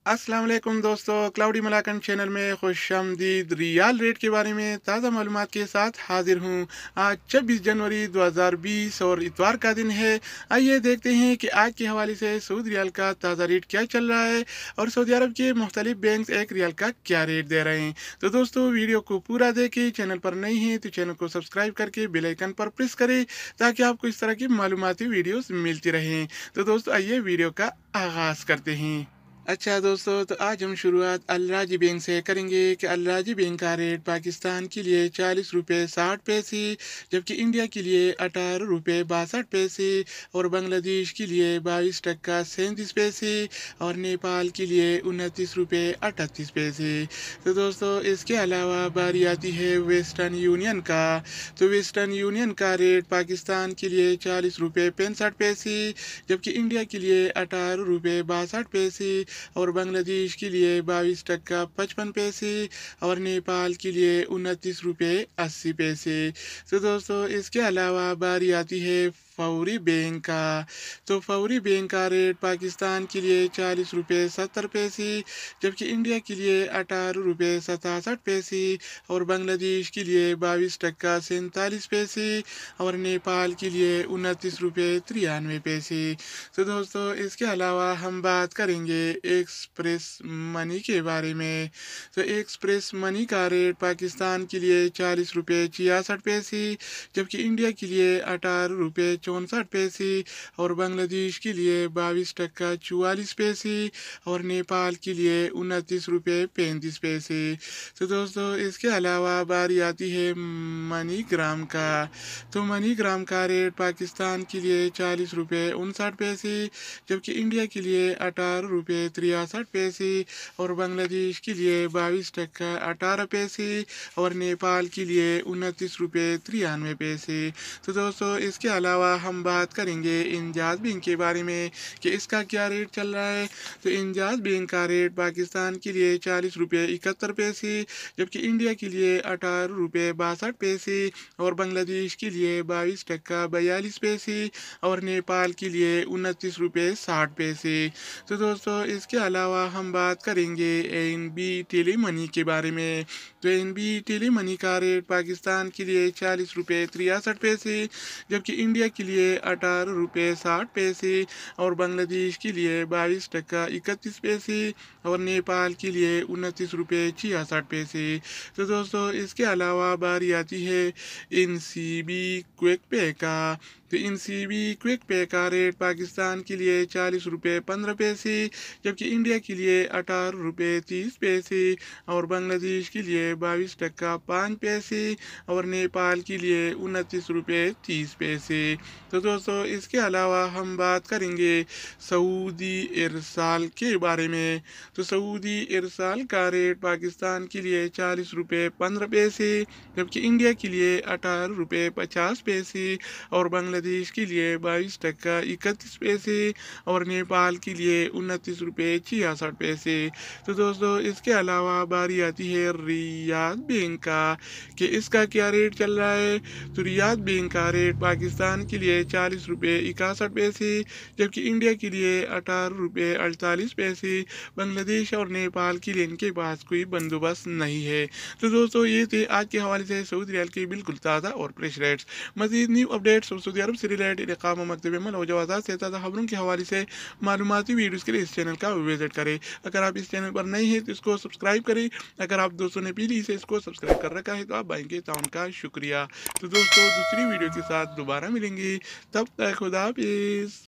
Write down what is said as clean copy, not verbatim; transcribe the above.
अस्सलाम वालेकुम दोस्तों, क्लाउडी मलाकंड चैनल में खुशामदीद। रियाल रेट के बारे में ताज़ा मालूमात के साथ हाजिर हूँ। आज 26 जनवरी 2020 और इतवार का दिन है। आइए देखते हैं कि आज के हवाले से सऊदी रियाल का ताज़ा रेट क्या चल रहा है और सऊदी अरब के मुख्तलिफ बैंक एक रियाल का क्या रेट दे रहे हैं। तो दोस्तों, वीडियो को पूरा देखें। चैनल पर नहीं है तो चैनल को सब्सक्राइब करके बेल आइकन पर प्रेस करें ताकि आपको इस तरह की मालूमाती वीडियोस मिलती रहें। तो दोस्तों, आइए वीडियो का आगाज़ करते हैं। अच्छा दोस्तों, तो आज हम शुरुआत अलराजी बैंक से करेंगे कि अलराजी बैंक का रेट पाकिस्तान के लिए 40 रुपये 60 पैसे, जबकि इंडिया के लिए 18 रुपये 62 पैसे और बांग्लादेश के लिए 22 टका 37 पैसे और नेपाल के लिए 29 रुपये 38 पैसे। तो दोस्तों, इसके अलावा बारी आती है वेस्टर्न यूनियन का। तो वेस्टर्न यूनियन का रेट पाकिस्तान के लिए 40 रुपये 65 पैसे, जबकि इंडिया के लिए 18 रुपये 62 पैसे और बांग्लादेश के लिए 22 टका 55 पैसे और नेपाल के लिए 29 रुपये 80 पैसे। तो दोस्तों, इसके अलावा बारी आती है फौरी बैंक का। तो फौरी बैंक का रेट पाकिस्तान के लिए 40 रुपये 70 पैसे, जबकि इंडिया के लिए 18 रुपये 67 पैसे और बांग्लादेश के लिए 22 टका 47 पैसे और नेपाल के लिए 29 रुपये 93 पैसे। तो दोस्तों, इसके अलावा हम बात करेंगे एक्सप्रेस मनी के बारे में। तो एक्सप्रेस मनी का रेट पाकिस्तान के लिए 40 रुपये 66 पैसे, जबकि इंडिया के लिए 18 रुपये 64 पैसे और बांग्लादेश के लिए 22 टका 44 पैसे और नेपाल के लिए 29 रुपये 35 पैसे। तो दोस्तों, इसके अलावा बारी आती है मनी ग्राम का। तो मनी ग्राम का रेट पाकिस्तान के लिए 40 रुपये 59 पैसे, जबकि इंडिया के लिए 18 रुपये 63 पैसे और बांग्लादेश के लिए 22 टका 18 पैसे और नेपाल के लिए 29 रुपये 93 पैसे। तो दोस्तों, इसके अलावा हम बात करेंगे इंजाज बैंक के बारे में कि इसका क्या रेट चल रहा है। तो इंजाज बैंक का रेट पाकिस्तान के लिए 40 रुपये 71 पैसे, जबकि इंडिया के लिए 18 रुपये 62 पैसे और बांग्लादेश के लिए 22 टका 42 पैसे और नेपाल के लिए 29 रुपये 60 पैसे। तो दोस्तों, इसके अलावा हम बात करेंगे एनबी टेली मनी के बारे में। तो एनबी टेली मनी का रेट पाकिस्तान के लिए 40 रुपये 63 पैसे, जबकि इंडिया के लिए 18 रुपये 60 पैसे और बांग्लादेश के लिए 22 टका 31 पैसे और नेपाल के लिए 29 रुपये 66 पैसे। तो दोस्तों, इसके अलावा बारी आती है एनसीबी क्विक पे का। तो एनसीबी क्विक पे का रेट पाकिस्तान के लिए 40 रुपये 15 पैसे, जबकि इंडिया के लिए 18 रुपये 30 पैसे और बांग्लादेश के लिए 22 टका 5 पैसे और नेपाल के लिए 29 रुपये 30 पैसे। तो दोस्तों, इसके अलावा हम बात करेंगे सऊदी इरसाल के बारे में। तो सऊदी इरसाल का रेट पाकिस्तान के लिए 40 रुपये 15 पैसे, जबकि इंडिया के लिए 18 रुपये 50 पैसे और बांग्लादेश के लिए 22 टका 31 पैसे और नेपाल के लिए 29 रुपये 66 पैसे। तो दोस्तों, इसके अलावा बारी आती है रियाद बैंक का कि इसका क्या रेट चल रहा है। तो रियाद बैंक का रेट पाकिस्तान के लिए 40 रुपये 61 पैसे, जबकि इंडिया के लिए 18 रुपये 48 पैसे। बांग्लादेश और नेपाल के लिए इनके पास कोई बंदोबस्त नहीं है। तो दोस्तों, ये थे आज के हवाले से सऊदी रियाल के बिल्कुल ताज़ा और फ्रेश रेट्स। मजीद न्यू अपडेट्स और सऊदी अरब से रिलेटेड इक़ाम व मकतब अमल और जवाज़ात से ताज़ा खबरों के हवाले से मालूमाती वीडियोज़ के लिए इस चैनल का विजिट करें। अगर आप इस चैनल पर नए हैं तो इसको सब्सक्राइब करें। अगर आप दोस्तों ने पहले से इसको सब्सक्राइब कर रखा है तो आप भाई के ताउन का शुक्रिया। तो दोस्तों, दूसरी वीडियो के साथ दोबारा मिलेंगे, तब तक खुदा हाफिज़।